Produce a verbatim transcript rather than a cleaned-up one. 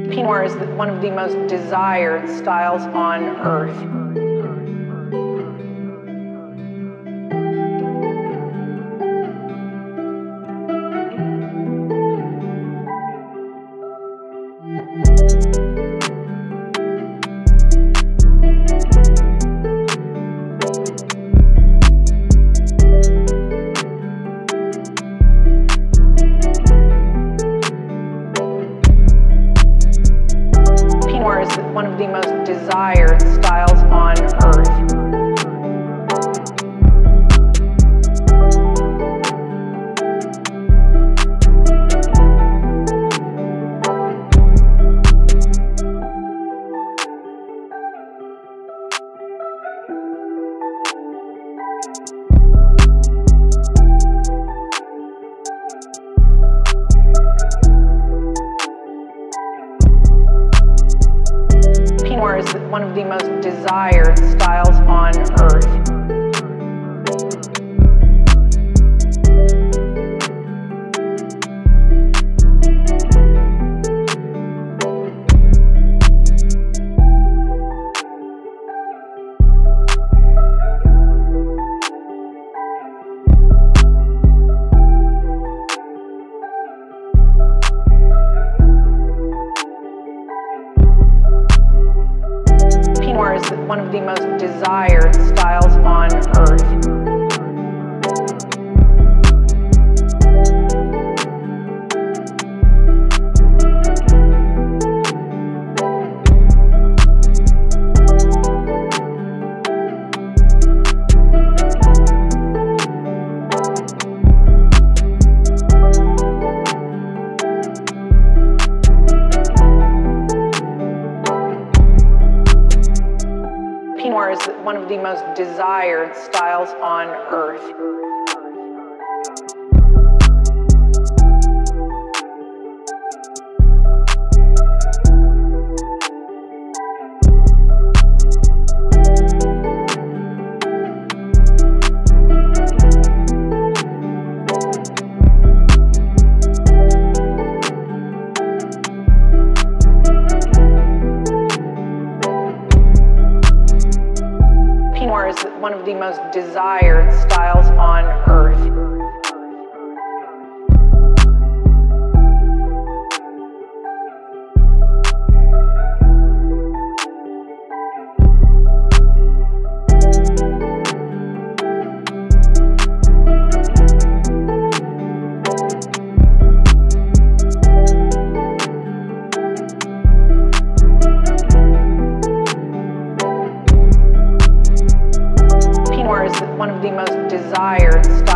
Pinot Noir is one of the most desired styles on earth. Pinot Noir is one of the most desired styles on earth. Pinot Noir is one of the most desired styles on earth. Pinot Noir is one of the most desired styles on earth. Pinot Noir is one of the most desired styles on earth. Pinot Noir is one of the most desired styles on earth. Pinot Noir is one of the most desired styles